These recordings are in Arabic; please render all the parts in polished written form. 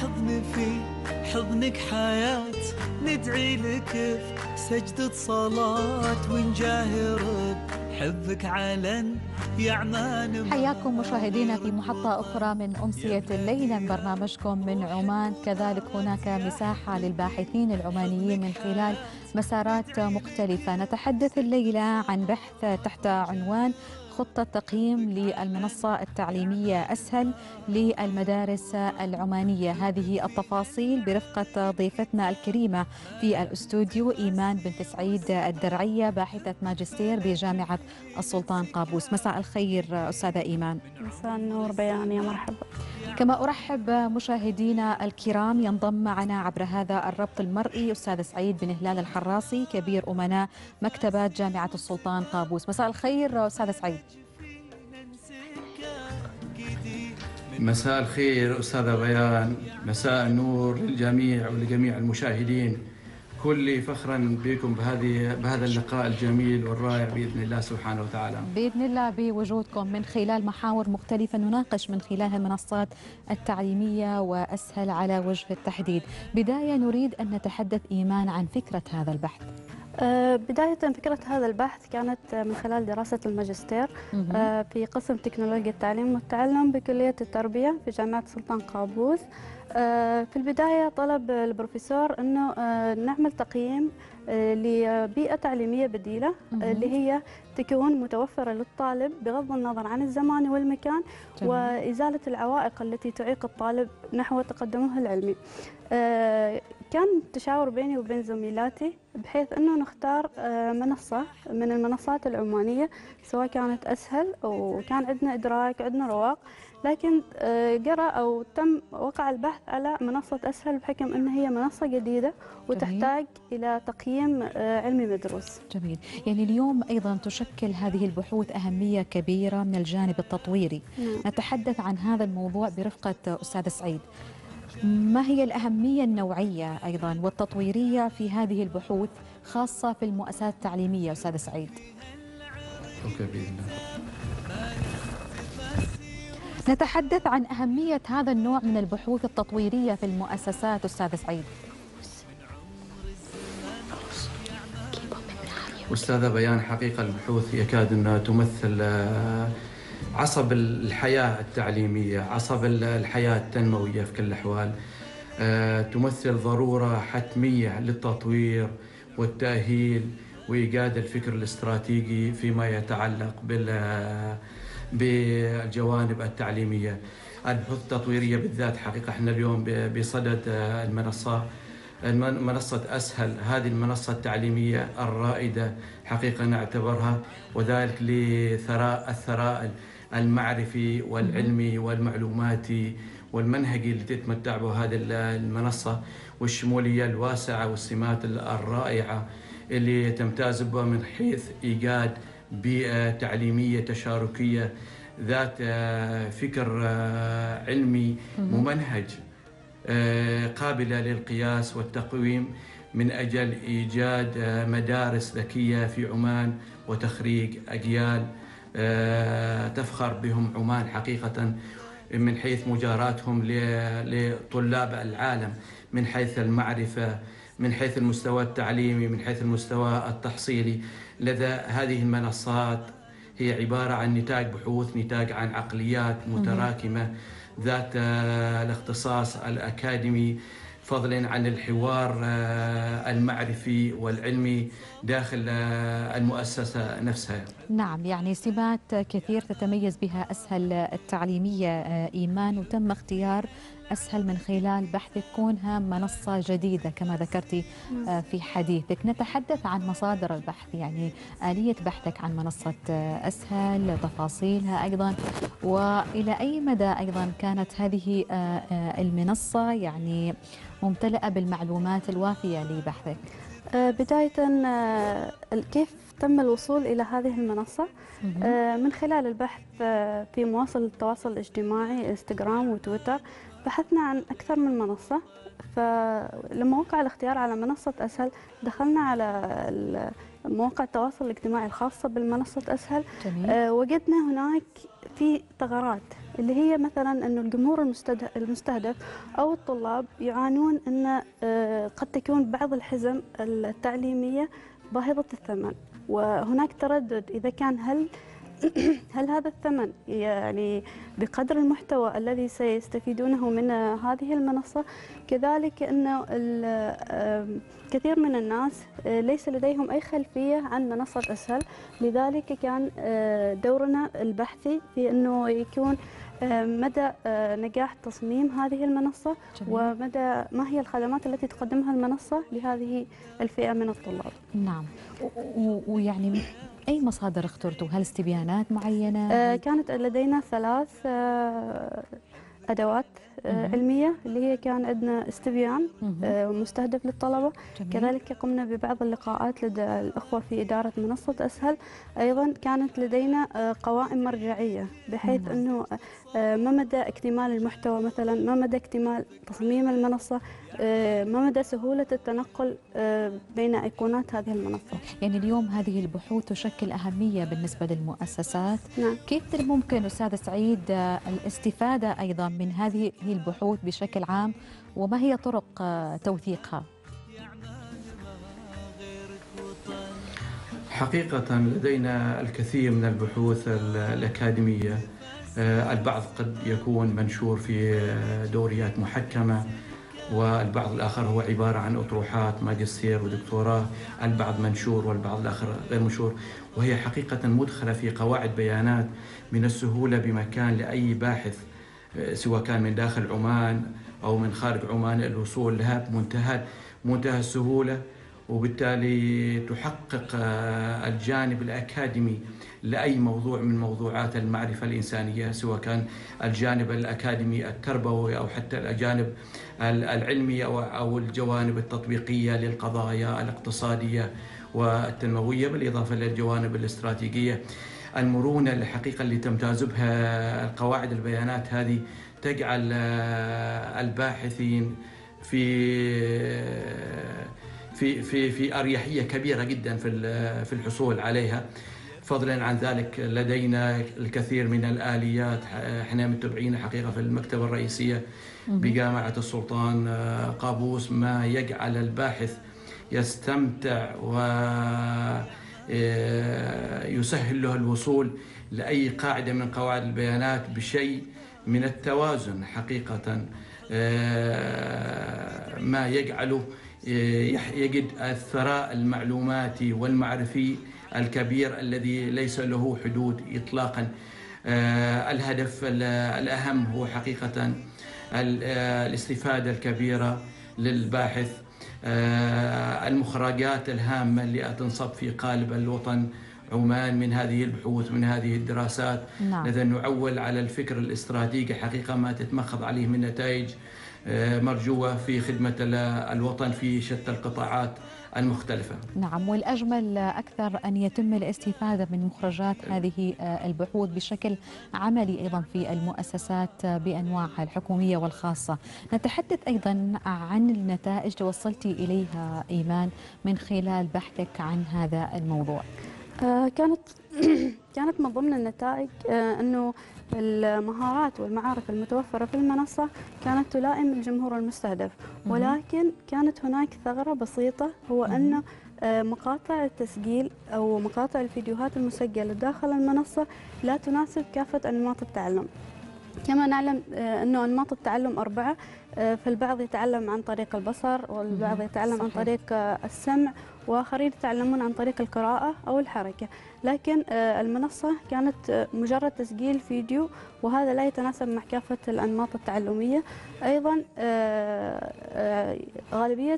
حضن في حضنك حياة، ندعي لك في سجدة صلاة ونجاهر بحبك علن يا عمان. حياكم مشاهدينا في محطة أخرى من أمسية الليلة من برنامجكم من عمان. كذلك هناك مساحة للباحثين العمانيين من خلال مسارات مختلفة. نتحدث الليلة عن بحث تحت عنوان خطة تقييم للمنصة التعليمية أسهل للمدارس العمانية. هذه التفاصيل برفقة ضيفتنا الكريمة في الاستوديو إيمان بنت سعيد الدرعية، باحثة ماجستير بجامعة السلطان قابوس. مساء الخير أستاذة إيمان. مساء النور بيان، يا مرحبا. كما أرحب مشاهدينا الكرام، ينضم معنا عبر هذا الربط المرئي أستاذ سعيد بن هلال الحراسي، كبير أمناء مكتبة جامعة السلطان قابوس. مساء الخير أستاذ سعيد. مساء الخير أستاذة بيان، مساء النور للجميع ولجميع المشاهدين. كل فخرا بكم بهذا اللقاء الجميل والرائع بإذن الله سبحانه وتعالى. بإذن الله بوجودكم من خلال محاور مختلفة نناقش من خلالها المنصات التعليمية وأسهل على وجه التحديد. بداية نريد أن نتحدث إيمان عن فكرة هذا البحث. بداية فكرة هذا البحث كانت من خلال دراسة الماجستير في قسم تكنولوجيا التعليم والتعلم بكلية التربية في جامعة السلطان قابوس. في البداية طلب البروفيسور أنه نعمل تقييم لبيئة تعليمية بديلة اللي هي تكون متوفرة للطالب بغض النظر عن الزمان والمكان، وإزالة العوائق التي تعيق الطالب نحو تقدمه العلمي. كان تشاور بيني وبين زميلاتي بحيث أنه نختار منصة من المنصات العمانية، سواء كانت أسهل وكان عندنا إدراك وعندنا رواق، لكن قرأ أو وقع البحث على منصة أسهل بحكم أن هي منصة جديدة وتحتاج إلى تقييم علمي مدروس. جميل. يعني اليوم أيضا تشكل هذه البحوث أهمية كبيرة من الجانب التطويري. نتحدث عن هذا الموضوع برفقة أستاذ سعيد. ما هي الأهمية النوعية أيضا والتطويرية في هذه البحوث خاصة في المؤسسات التعليمية أستاذ سعيد؟ أوكي بإذن الله. نتحدث عن أهمية هذا النوع من البحوث التطويرية في المؤسسات أستاذ سعيد. أستاذة بيان، حقيقة البحوث يكاد أنها تمثل عصب الحياة التعليمية، عصب الحياة التنموية في كل الأحوال. تمثل ضرورة حتمية للتطوير والتأهيل وإيجاد الفكر الاستراتيجي فيما يتعلق بالجوانب التعليمية. البحوث التطويرية بالذات حقيقة احنا اليوم بصدد منصة أسهل، هذه المنصة التعليمية الرائدة حقيقة نعتبرها، وذلك الثراء المعرفي والعلمي والمعلوماتي والمنهجي اللي تتمتع به هذه المنصة، والشمولية الواسعة والسمات الرائعة اللي تمتاز بها من حيث إيجاد بيئة تعليمية تشاركية ذات فكر علمي ممنهج قابلة للقياس والتقويم من أجل إيجاد مدارس ذكية في عمان وتخريج أجيال تفخر بهم عمان حقيقة من حيث مجاراتهم لطلاب العالم، من حيث المعرفة، من حيث المستوى التعليمي، من حيث المستوى التحصيلي. لذا هذه المنصات هي عبارة عن نتاج بحوث، نتاج عن عقليات متراكمة ذات الاختصاص الأكاديمي، فضلا عن الحوار المعرفي والعلمي داخل المؤسسة نفسها. نعم، يعني سمات كثير تتميز بها أسهل التعليمية إيمان، وتم اختيار أسهل من خلال بحثك كونها منصة جديدة كما ذكرتي في حديثك. نتحدث عن مصادر البحث، يعني آلية بحثك عن منصة أسهل، تفاصيلها أيضا، وإلى أي مدى أيضا كانت هذه المنصة يعني ممتلئة بالمعلومات الوافية لبحثك؟ بداية كيف تم الوصول إلى هذه المنصة؟ من خلال البحث في مواصل التواصل الاجتماعي انستغرام وتويتر. بحثنا عن أكثر من منصة، فلما وقع الاختيار على منصة أسهل دخلنا على مواقع التواصل الاجتماعي الخاصة بالمنصة أسهل. جميل. وجدنا هناك في ثغرات اللي هي مثلا أنه الجمهور المستهدف أو الطلاب يعانون أن قد تكون بعض الحزم التعليمية باهظة الثمن، وهناك تردد إذا كان هل هذا الثمن يعني بقدر المحتوى الذي سيستفيدونه من هذه المنصة. كذلك أنه كثير من الناس ليس لديهم أي خلفية عن منصة أسهل، لذلك كان دورنا البحثي في أنه يكون مدى نجاح تصميم هذه المنصة. جميل. ومدى ما هي الخدمات التي تقدمها المنصة لهذه الفئة من الطلاب. نعم. ويعني أي مصادر اخترتوا؟ هل استبيانات معينة؟ كانت لدينا 3 أدوات علمية، اللي هي كان عندنا استبيان مستهدف للطلبة. جميل. كذلك قمنا ببعض اللقاءات لدى الأخوة في إدارة منصة أسهل. أيضا كانت لدينا قوائم مرجعية، بحيث أنه ما مدى اكتمال المحتوى مثلا، ما مدى اكتمال تصميم المنصة، ما مدى سهولة التنقل بين أيقونات هذه المنصة. يعني اليوم هذه البحوث تشكل أهمية بالنسبة للمؤسسات. نعم. كيف ممكن أستاذ سعيد الاستفادة أيضا من هذه البحوث بشكل عام، وما هي طرق توثيقها؟ حقيقة لدينا الكثير من البحوث الأكاديمية. البعض قد يكون منشور في دوريات محكمة، والبعض الآخر هو عبارة عن أطروحات ماجستير ودكتوراه. البعض منشور والبعض الآخر غير منشور، وهي حقيقة مدخلة في قواعد بيانات من السهولة بمكان لأي باحث، سواء كان من داخل عمان أو من خارج عمان، الوصول لها بمنتهى السهولة. وبالتالي تحقق الجانب الأكاديمي لأي موضوع من موضوعات المعرفة الإنسانية، سواء كان الجانب الأكاديمي التربوي أو حتى الجانب العلمي أو الجوانب التطبيقية للقضايا الاقتصادية والتنموية، بالإضافة للجوانب الاستراتيجية. المرونة الحقيقة اللي تمتاز بها القواعد البيانات هذه تجعل الباحثين في أريحية كبيرة جدا في الحصول عليها. فضلا عن ذلك لدينا الكثير من الآليات، احنا متبعين حقيقة في المكتبة الرئيسية بجامعة السلطان قابوس، ما يجعل الباحث يستمتع ويسهل له الوصول لأي قاعدة من قواعد البيانات بشيء من التوازن حقيقة، ما يجعله يجد الثراء المعلوماتي والمعرفي الكبير الذي ليس له حدود إطلاقا. الهدف الأهم هو حقيقة الاستفادة الكبيرة للباحث، المخرجات الهامة اللي تنصب في قالب الوطن عمان من هذه البحوث، من هذه الدراسات. نعم. لذا نعول على الفكر الاستراتيجي حقيقة ما تتمخض عليه من نتائج مرجوة في خدمة الوطن في شتى القطاعات المختلفة. نعم، والأجمل أكثر أن يتم الاستفادة من مخرجات هذه البحوث بشكل عملي أيضا في المؤسسات بأنواعها الحكومية والخاصة. نتحدث أيضا عن النتائج توصلتي إليها إيمان من خلال بحثك عن هذا الموضوع. كانت من ضمن النتائج أنه المهارات والمعارف المتوفرة في المنصة كانت تلائم الجمهور المستهدف، ولكن كانت هناك ثغرة بسيطة، هو أن مقاطع التسجيل أو مقاطع الفيديوهات المسجلة داخل المنصة لا تناسب كافة أنماط التعلم. كما نعلم أنه أنماط التعلم 4، فالبعض يتعلم عن طريق البصر، والبعض يتعلم عن طريق السمع، وآخرين يتعلمون عن طريق القراءة أو الحركة. لكن المنصة كانت مجرد تسجيل فيديو، وهذا لا يتناسب مع كافة الأنماط التعلمية. أيضا غالبية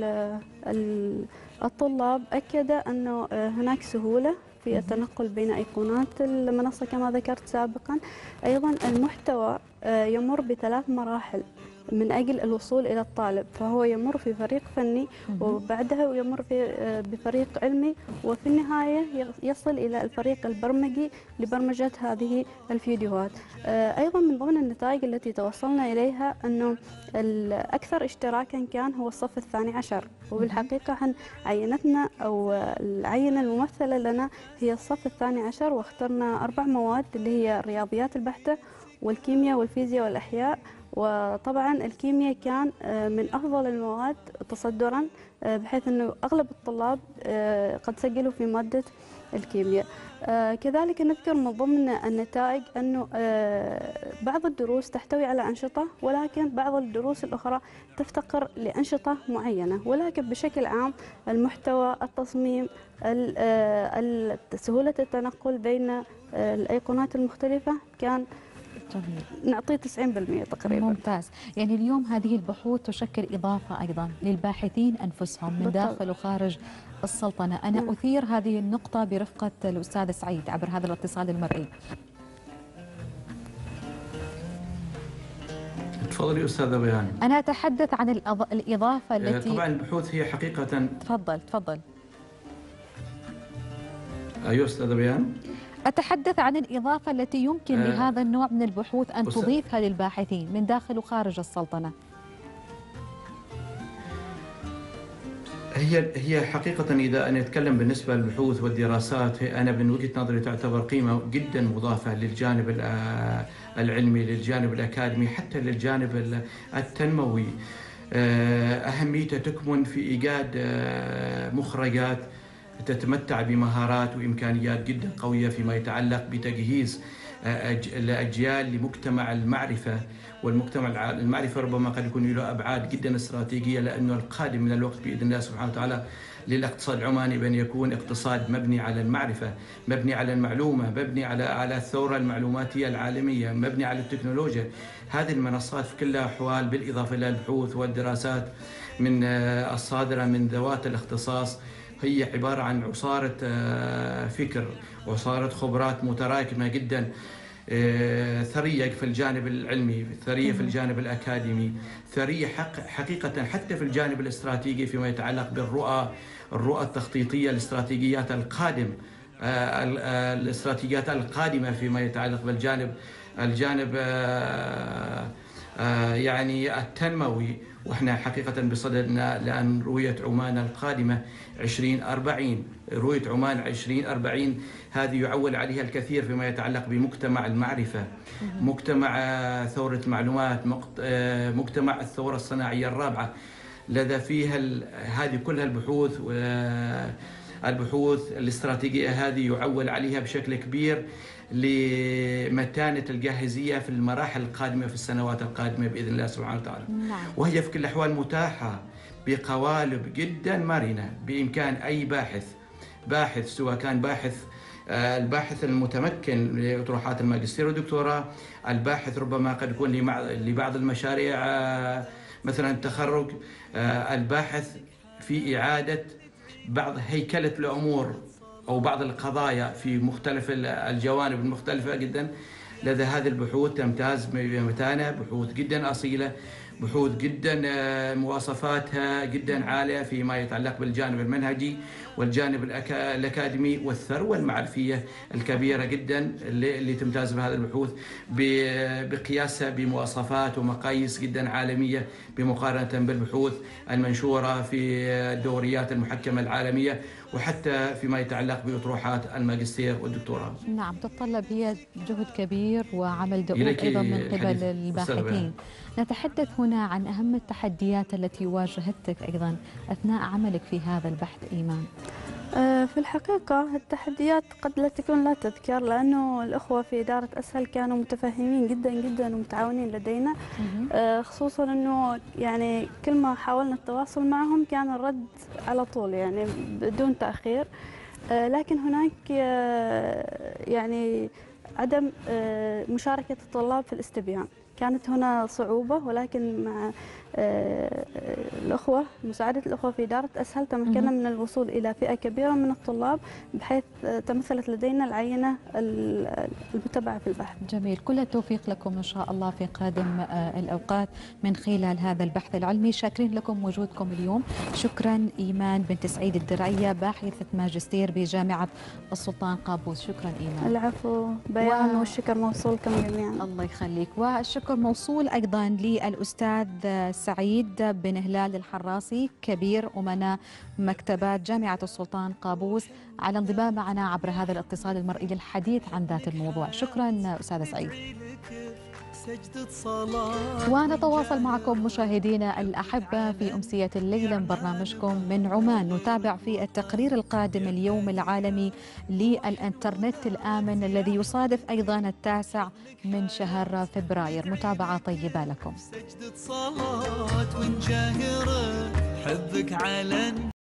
الطلاب أكد أنه هناك سهولة في التنقل بين أيقونات المنصة كما ذكرت سابقا. أيضا المحتوى يمر ب3 مراحل من أجل الوصول إلى الطالب، فهو يمر في فريق فني، وبعدها يمر بفريق علمي، وفي النهاية يصل إلى الفريق البرمجي لبرمجة هذه الفيديوهات. أيضا من ضمن النتائج التي توصلنا إليها أنه الأكثر اشتراكا كان هو الصف الثاني عشر، وبالحقيقة عينتنا أو العينة الممثلة لنا هي الصف الثاني عشر، واخترنا 4 مواد اللي هي الرياضيات البحتة والكيمياء والفيزياء والأحياء. وطبعا الكيمياء كان من أفضل المواد تصدرا، بحيث أنه أغلب الطلاب قد سجلوا في مادة الكيمياء. كذلك نذكر من ضمن النتائج أنه بعض الدروس تحتوي على أنشطة، ولكن بعض الدروس الأخرى تفتقر لأنشطة معينة. ولكن بشكل عام المحتوى، التصميم، سهولة التنقل بين الأيقونات المختلفة كان جميل. نعطيه 90% تقريبا. ممتاز. يعني اليوم هذه البحوث تشكل إضافة أيضا للباحثين أنفسهم من داخل وخارج السلطنة. أنا أثير هذه النقطة برفقة الأستاذ سعيد عبر هذا الاتصال المرئي. تفضلي أستاذة بيان. أنا أتحدث عن الإضافة التي طبعا البحوث هي حقيقة. تفضل. أيوة أستاذة بيان. أتحدث عن الإضافة التي يمكن لهذا النوع من البحوث أن تضيفها للباحثين من داخل وخارج السلطنة. هي حقيقة إذا نتكلم بالنسبة للبحوث والدراسات، أنا من وجهة نظري تعتبر قيمة جدا مضافة للجانب العلمي، للجانب الأكاديمي، حتى للجانب التنموي. أهميتها تكمن في إيجاد مخرجات تتمتع بمهارات وإمكانيات جدا قوية فيما يتعلق بتجهيز الأجيال لمجتمع المعرفة. والمجتمع المعرفة ربما قد يكون له أبعاد جدا استراتيجية، لأنه القادم من الوقت بإذن الله سبحانه وتعالى للاقتصاد العماني بأن يكون اقتصاد مبني على المعرفة، مبني على المعلومة، مبني على الثورة المعلوماتية العالمية، مبني على التكنولوجيا. هذه المنصات في كل الأحوال بالإضافة إلى البحوث والدراسات من الصادرة من ذوات الاختصاص، هي عبارة عن عصارة فكر وعصارة خبرات متراكمة جدا، ثرية في الجانب العلمي، ثرية في الجانب الأكاديمي، ثرية حقيقة حتى في الجانب الاستراتيجي فيما يتعلق الرؤى التخطيطية، الاستراتيجيات القادمة فيما يتعلق الجانب يعني التنموي. واحنا حقيقة بصددنا لأن رؤية عمان القادمة 2040، رؤية عمان 2040 هذه يعول عليها الكثير فيما يتعلق بمجتمع المعرفة، مجتمع ثورة المعلومات، مجتمع الثورة الصناعية الرابعة. لدى فيها هذه كلها البحوث الاستراتيجية هذه يعول عليها بشكل كبير لمتانة الجاهزية في المراحل القادمة في السنوات القادمة بإذن الله سبحانه وتعالى. وهي في كل الأحوال متاحة بقوالب جدا مرنة، بإمكان أي باحث سواء كان الباحث المتمكن لأطروحات الماجستير والدكتوراه، الباحث ربما قد يكون لبعض المشاريع مثلا التخرج، الباحث في إعادة بعض هيكلة الأمور أو بعض القضايا في مختلف الجوانب المختلفة جدا. لدى هذه البحوث تمتاز بمتانة، بحوث جدا أصيلة، بحوث جدا مواصفاتها جدا عالية فيما يتعلق بالجانب المنهجي والجانب الأكاديمي والثروة المعرفية الكبيرة جدا اللي تمتاز بهذه البحوث بقياسها بمواصفات ومقاييس جدا عالمية بمقارنة بالبحوث المنشورة في الدوريات المحكمة العالمية، وحتى فيما يتعلق بأطروحات الماجستير والدكتوراه. نعم، تتطلب هي جهد كبير وعمل دؤوب أيضا من قبل الباحثين. نتحدث هنا عن أهم التحديات التي واجهتك أيضا أثناء عملك في هذا البحث إيمان. في الحقيقة التحديات قد لا تكون لا تذكر، لأنه الأخوة في إدارة أسهل كانوا متفهمين جدا جدا ومتعاونين لدينا، خصوصا أنه يعني كل ما حاولنا التواصل معهم كان الرد على طول يعني بدون تأخير. لكن هناك يعني عدم مشاركة الطلاب في الاستبيان، كانت هنا صعوبة، ولكن مع الأخوة، مساعدة الأخوة في إدارة أسهل، تمكنا من الوصول إلى فئة كبيرة من الطلاب، بحيث تمثلت لدينا العينة المتبعة في البحث. جميل، كل التوفيق لكم إن شاء الله في قادم الأوقات من خلال هذا البحث العلمي. شاكرين لكم وجودكم اليوم. شكرا إيمان بنت سعيد الدرعية، باحثة ماجستير بجامعة السلطان قابوس. شكرا إيمان. العفو بيان، والشكر موصول لكم جميعا. الله يخليك. والشكر موصول أيضا للأستاذ سعيد بن هلال الحراسي، كبير أمناء مكتبات جامعة السلطان قابوس، على انضمام معنا عبر هذا الاتصال المرئي للحديث عن ذات الموضوع. شكرا أستاذ سعيد. سجدة صلاة. ونتواصل معكم مشاهدينا الأحبة في أمسية الليلة من برنامجكم من عمان. نتابع في التقرير القادم اليوم العالمي للإنترنت الآمن الذي يصادف أيضا 9 من شهر فبراير. متابعة طيبة لكم. سجدة صلاة ونجاهر حبك علن